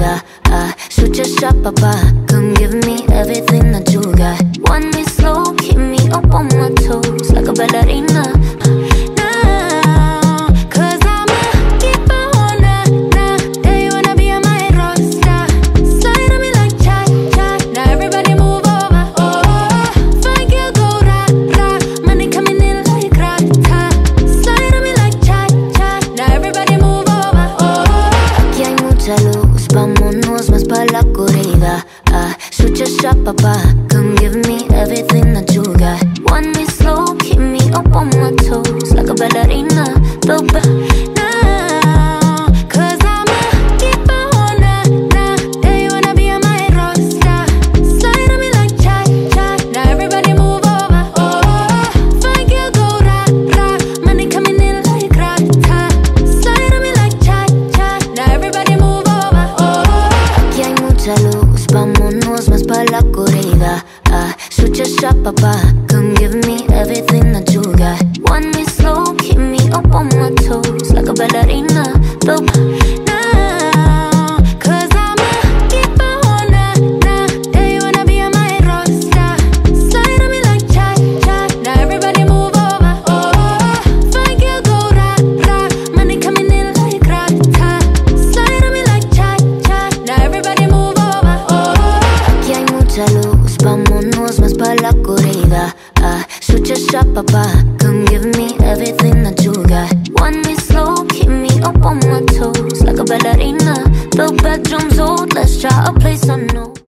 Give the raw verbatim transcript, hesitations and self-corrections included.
corrida. I shoot your shot, papa. Come give me everything that you got. Want me slow, keep me up on my toes like a ballerina. Now, cause I'm a keeper, nah, nah. Yeah, you wanna be on my roster. Slide on me like cha-cha. Now everybody move over, oh. Fine girl go ra-ra. Money coming in like rata. Slide on me like cha-cha. Now everybody move over, oh. Aquí hay mucha luz, vámonos más pa' la corrida. Ah, shoot your shot, papa. Come give me everything that you got. Want me slow, keep me up on my toes like a ballerina. The ba- now, cause I'm a keeper, nah, nah. Yeah, you wanna be on my roster. Slide on me like cha-cha. Now everybody move over, oh. Fine girl go ra-ra. Money coming in like rata. Slide on me like cha-cha. Now everybody move over, oh. Aquí hay mucha luz, vámonos más pa' la corrida. Ah, shoot your shot, papa. Come give me everything that you got. Want me slow, keep me up on my toes like a ballerina. The now, cause I'm a keeper, nah, nah. Yeah, you wanna be on my roster. Slide on me like cha-cha. Now everybody move over, oh. Fine girl go ra-ra. Money coming in like rata. Slide on me like cha-cha. Now everybody move over, oh. Aquí hay mucha luz, vámonos más pa' la corrida. Ah, shoot your shot, papa. Come give me everything that you got. Want me slow, keep me up on my toes like a ballerina. The bedroom's old, let's try a place I know.